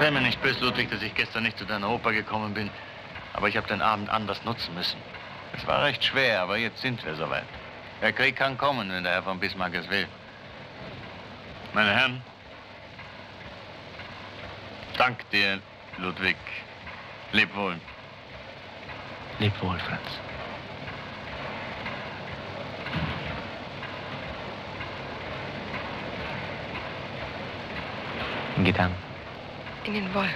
Sei mir nicht böse, Ludwig, dass ich gestern nicht zu deiner Oper gekommen bin. Aber ich habe den Abend anders nutzen müssen. Es war recht schwer, aber jetzt sind wir soweit. Der Krieg kann kommen, wenn der Herr von Bismarck es will. Meine Herren, dank dir, Ludwig. Leb wohl. Leb wohl, Franz. In Gedanken. In den Wolken.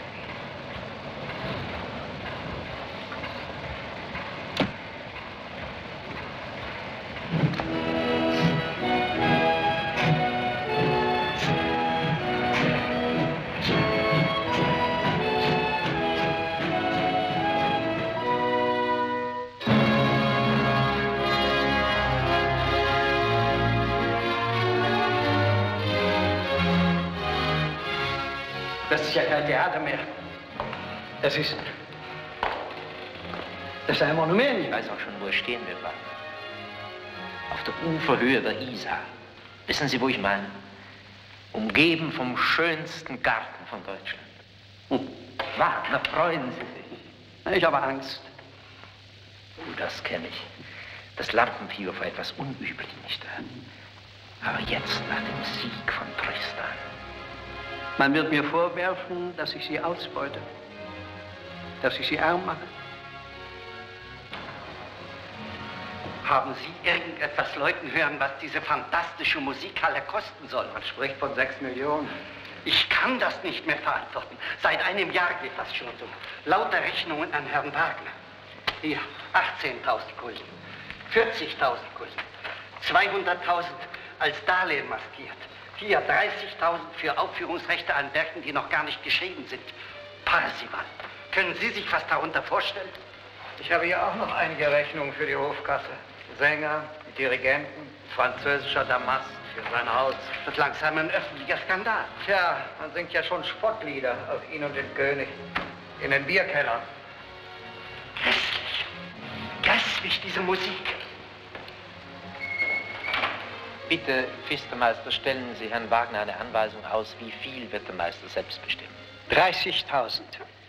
Das ist ja kein Theater mehr. Das ist ein Monument. Ich weiß auch schon, wo es stehen wird. Auf der Uferhöhe der Isar. Wissen Sie, wo ich meine? Umgeben vom schönsten Garten von Deutschland. Wagner, freuen Sie sich. Ich habe Angst. Oh, das kenne ich. Das Lampenfieber vor etwas Unüblichem, nicht wahr? Aber jetzt, nach dem Sieg von Tristan. Man wird mir vorwerfen, dass ich sie ausbeute, dass ich sie arm mache. Haben Sie irgendetwas läuten hören, was diese fantastische Musikhalle kosten soll? Man spricht von 6 Millionen. Ich kann das nicht mehr verantworten. Seit einem Jahr geht das schon so. Lauter Rechnungen an Herrn Wagner. Hier, 18.000 Gulden, 40.000 Gulden, 200.000 als Darlehen maskiert. Hier 30.000 für Aufführungsrechte an Werken, die noch gar nicht geschrieben sind. Parsival. Können Sie sich was darunter vorstellen? Ich habe hier auch noch einige Rechnungen für die Hofkasse. Sänger, Dirigenten, französischer Damast für sein Haus. Das wird langsam ein öffentlicher Skandal. Tja, man singt ja schon Spottlieder auf ihn und den König in den Bierkellern. Grässlich. Grässlich, diese Musik. Bitte, Pfistermeister, stellen Sie Herrn Wagner eine Anweisung aus, wie viel wird der Meister selbst bestimmen? 30.000.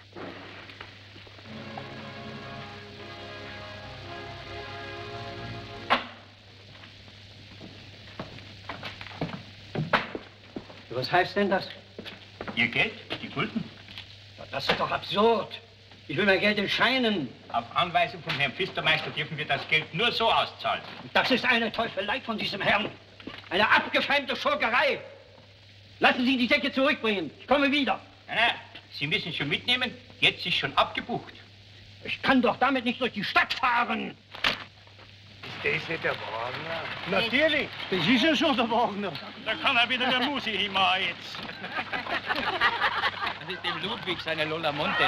Was heißt denn das? Ihr Geld? Die Gulden? Das ist doch absurd. Ich will mein Geld in Scheinen. Auf Anweisung von Herrn Pfistermeister dürfen wir das Geld nur so auszahlen. Das ist eine Teufelei von diesem Herrn. Eine abgefeimte Schurkerei. Lassen Sie die Säcke zurückbringen. Ich komme wieder. Nein, Sie müssen schon mitnehmen. Jetzt ist schon abgebucht. Ich kann doch damit nicht durch die Stadt fahren. Ist das nicht der Wagner? Natürlich. Das ist ja schon der Wagner. Da kann er wieder der Musi hinmachen jetzt. Das ist dem Ludwig seine Lola Montes.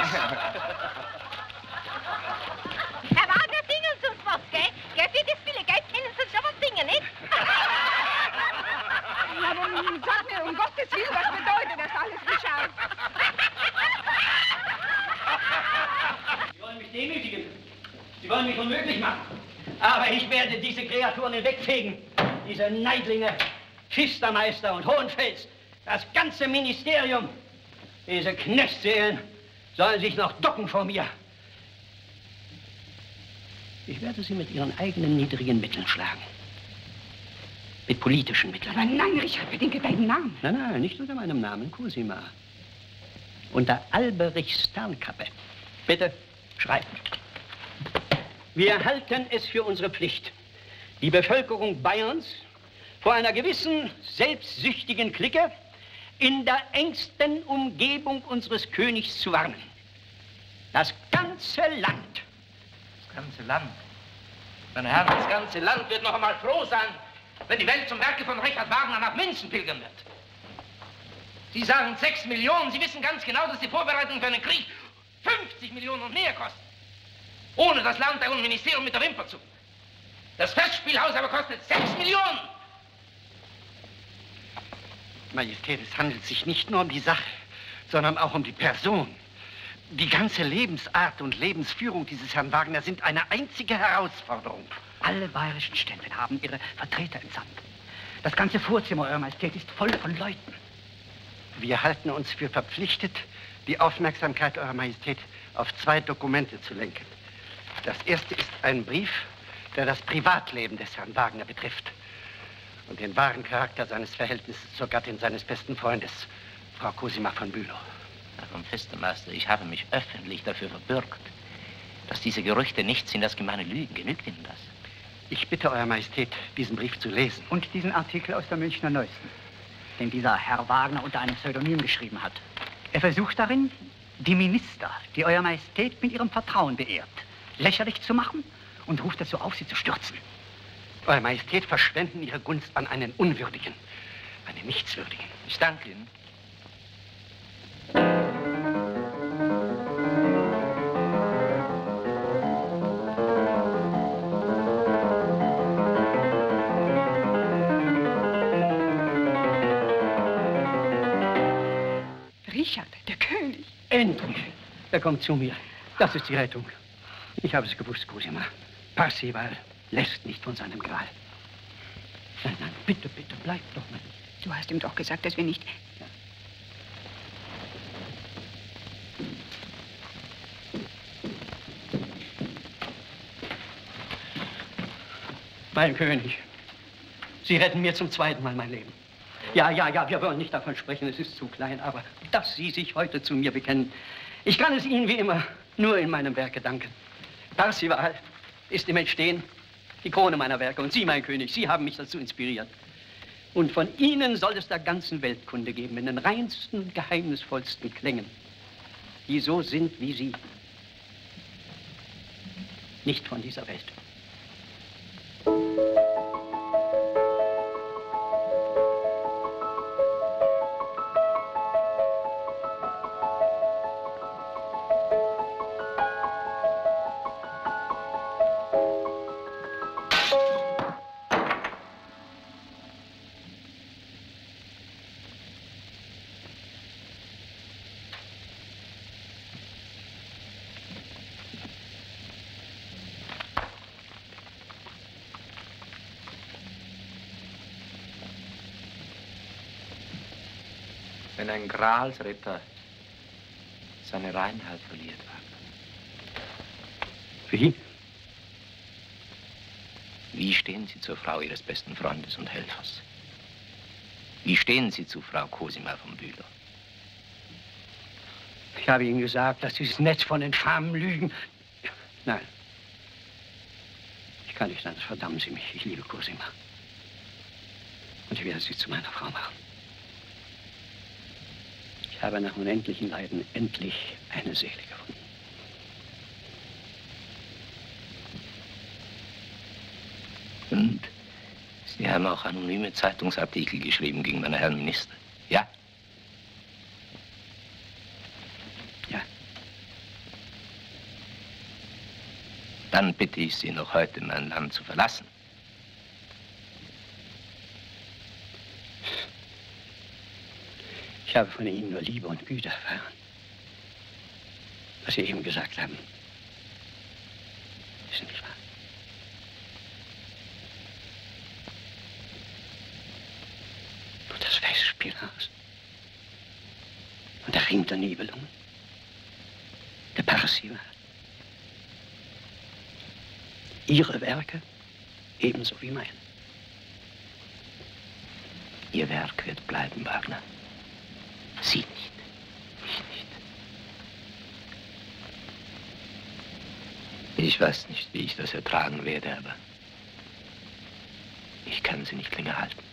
Herr Wagner, singen Sie uns was, gell? Gell, für das viele Geld können Sie schon was singen, nicht? Aber sag mir, um Gottes Willen, was bedeutet das alles geschaut? Sie wollen mich demütigen. Sie wollen mich unmöglich machen. Aber ich werde diese Kreaturen hinwegfegen. Diese Neidlinge, Pfistermeister und Hohenfels. Das ganze Ministerium. Diese Knechtsseelen sollen sich noch ducken vor mir. Ich werde sie mit ihren eigenen niedrigen Mitteln schlagen. Mit politischen Mitteln. Aber nein, Richard, bedenke deinen Namen. Nein, nein, nicht unter meinem Namen, Cosima. Unter Alberichs Sternkappe. Bitte, schreiben. Wir halten es für unsere Pflicht, die Bevölkerung Bayerns vor einer gewissen selbstsüchtigen Clique in der engsten Umgebung unseres Königs zu warnen. Das ganze Land. Das ganze Land? Meine Herren, das ganze Land wird noch einmal froh sein, wenn die Welt zum Werke von Richard Wagner nach München pilgern wird. Sie sagen 6 Millionen. Sie wissen ganz genau, dass die Vorbereitung für einen Krieg 50 Millionen und mehr kosten. Ohne das Landtag und Ministerium mit der Wimper zu. Das Festspielhaus aber kostet 6 Millionen. Majestät, es handelt sich nicht nur um die Sache, sondern auch um die Person. Die ganze Lebensart und Lebensführung dieses Herrn Wagner sind eine einzige Herausforderung. Alle bayerischen Stände haben ihre Vertreter entsandt. Das ganze Vorzimmer, Euer Majestät, ist voll von Leuten. Wir halten uns für verpflichtet, die Aufmerksamkeit Eurer Majestät auf 2 Dokumente zu lenken. Das erste ist ein Brief, der das Privatleben des Herrn Wagner betrifft und den wahren Charakter seines Verhältnisses zur Gattin seines besten Freundes, Frau Cosima von Bülow. Herr von Fistemeister, ich habe mich öffentlich dafür verbürgt, dass diese Gerüchte nicht sind als gemeine Lügen. Genügt Ihnen das? Ich bitte Euer Majestät, diesen Brief zu lesen. Und diesen Artikel aus der Münchner Neuesten, den dieser Herr Wagner unter einem Pseudonym geschrieben hat. Er versucht darin, die Minister, die Euer Majestät mit ihrem Vertrauen beehrt, lächerlich zu machen und ruft dazu auf, sie zu stürzen. Euer Majestät verschwenden Ihre Gunst an einen Unwürdigen, einen Nichtswürdigen. Ich danke Ihnen. Richard, der König. Endlich. Er kommt zu mir. Das ist die Rettung. Ich habe es gewusst, Cosima. Parzival lässt nicht von seinem Gral. Nein, nein, bitte, bitte, bleib doch mal. Du hast ihm doch gesagt, dass wir nicht... Ja. Mein König, Sie retten mir zum 2. Mal mein Leben. Ja, wir wollen nicht davon sprechen, es ist zu klein, aber dass Sie sich heute zu mir bekennen, ich kann es Ihnen wie immer nur in meinem Werke danken. Parzival ist im Entstehen die Krone meiner Werke und Sie, mein König, Sie haben mich dazu inspiriert. Und von Ihnen soll es der ganzen Welt Kunde geben, in den reinsten und geheimnisvollsten Klängen, die so sind wie Sie. Nicht von dieser Welt. Wenn ein Gralsritter seine Reinheit verliert, Wagner. Wie? Wie stehen Sie zur Frau Ihres besten Freundes und Helfers? Wie stehen Sie zu Frau Cosima von Bülow? Ich habe Ihnen gesagt, dass dieses Netz von infamen Lügen... Nein. Ich kann nicht anders. Verdammen Sie mich. Ich liebe Cosima. Und ich werde sie zu meiner Frau machen. Ich habe nach unendlichen Leiden endlich eine Seele gefunden. Und Sie haben auch anonyme Zeitungsartikel geschrieben gegen meine Herren Minister, ja? Ja. Dann bitte ich Sie noch heute, mein Land zu verlassen. Ich habe von Ihnen nur Liebe und Güte erfahren. Was Sie eben gesagt haben, ist nicht wahr. Und das Festspielhaus. Und der Ring der Nibelungen. Der Parzival. Ihre Werke ebenso wie mein. Ihr Werk wird bleiben, Wagner. Sie nicht. Ich nicht. Ich weiß nicht, wie ich das ertragen werde, aber ich kann Sie nicht länger halten.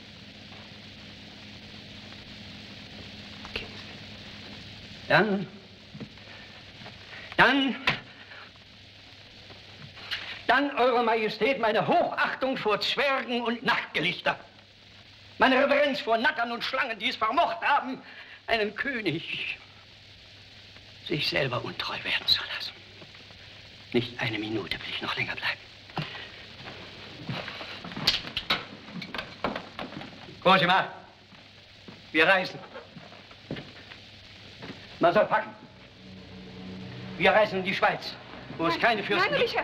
Gehen Sie. Dann, Eure Majestät, meine Hochachtung vor Zwergen und Nachtgelichter. Meine Reverenz vor Nattern und Schlangen, die es vermocht haben, einen König sich selber untreu werden zu lassen. Nicht eine Minute will ich noch länger bleiben. Cosima, wir reisen. Man soll packen. Wir reisen in die Schweiz, wo es keine Fürsten Nein, gibt. Richard.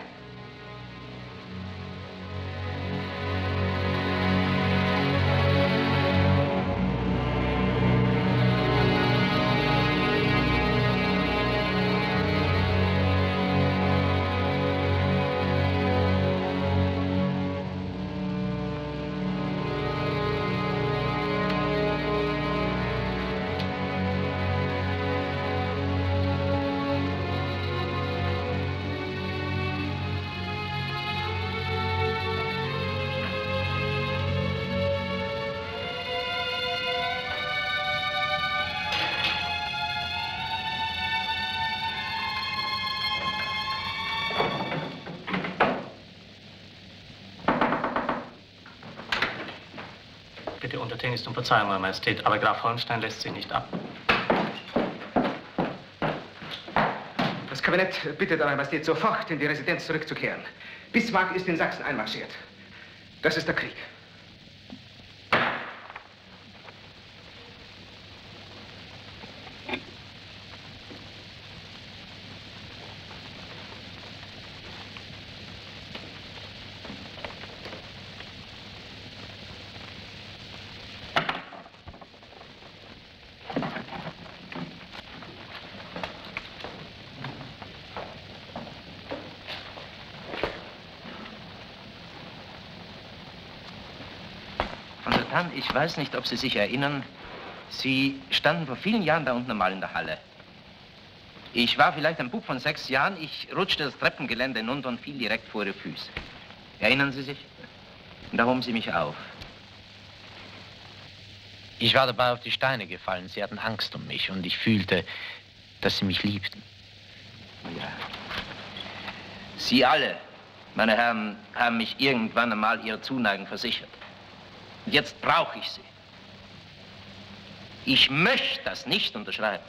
bitte untertänigst um Verzeihung, Euer Majestät, aber Graf Holstein lässt sie nicht ab. Das Kabinett bittet Eure Majestät, sofort in die Residenz zurückzukehren. Bismarck ist in Sachsen einmarschiert. Das ist der Krieg. Ich weiß nicht, ob Sie sich erinnern, Sie standen vor vielen Jahren da unten einmal in der Halle. Ich war vielleicht ein Bub von 6 Jahren, ich rutschte das Treppengelände hinunter und fiel direkt vor Ihre Füße. Erinnern Sie sich? Und da hoben Sie mich auf. Ich war dabei auf die Steine gefallen, Sie hatten Angst um mich und ich fühlte, dass Sie mich liebten. Ja. Sie alle, meine Herren, haben mich irgendwann einmal Ihre Zuneigung versichert. Und jetzt brauche ich Sie. Ich möchte das nicht unterschreiben.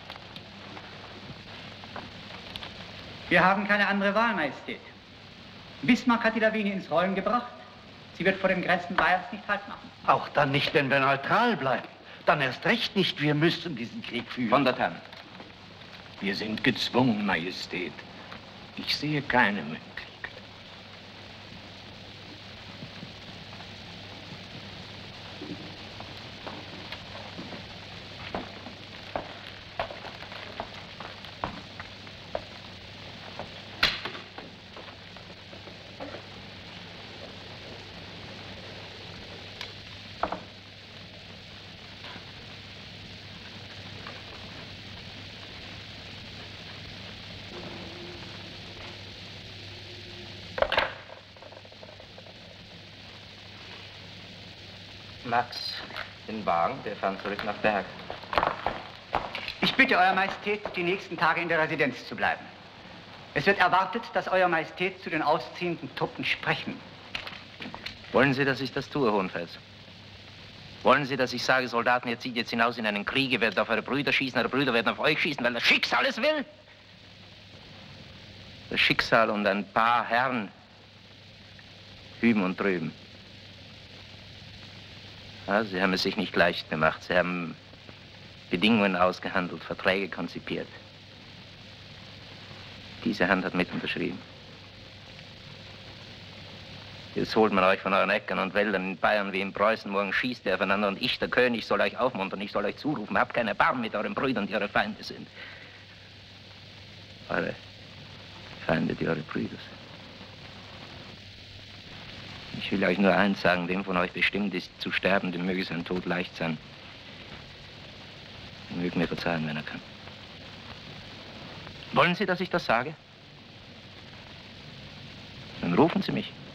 Wir haben keine andere Wahl, Majestät. Bismarck hat die Lawine ins Rollen gebracht. Sie wird vor den Grenzen Bayerns nicht Halt machen. Auch dann nicht, wenn wir neutral bleiben. Dann erst recht nicht. Wir müssen diesen Krieg führen. Von der Tann. Wir sind gezwungen, Majestät. Ich sehe keine Möglichkeit. Max, den Wagen, wir fahren zurück nach Berg. Ich bitte Euer Majestät, die nächsten Tage in der Residenz zu bleiben. Es wird erwartet, dass Euer Majestät zu den ausziehenden Truppen sprechen. Wollen Sie, dass ich das tue, Hohenfels? Wollen Sie, dass ich sage, Soldaten, ihr zieht jetzt hinaus in einen Krieg, ihr werdet auf eure Brüder schießen, eure Brüder werden auf euch schießen, weil das Schicksal es will? Das Schicksal und ein paar Herren hüben und drüben. Ja, Sie haben es sich nicht leicht gemacht. Sie haben Bedingungen ausgehandelt, Verträge konzipiert. Diese Hand hat mit unterschrieben. Jetzt holt man euch von euren Äckern und Wäldern in Bayern wie in Preußen. Morgen schießt ihr aufeinander und ich, der König, soll euch aufmuntern, ich soll euch zurufen. Habt keine Erbarmen mit euren Brüdern, die eure Feinde sind. Eure Feinde, die eure Brüder sind. Ich will euch nur eins sagen, dem von euch bestimmt ist, zu sterben, dem möge sein Tod leicht sein. Er möge mir verzeihen, wenn er kann. Wollen Sie, dass ich das sage? Dann rufen Sie mich.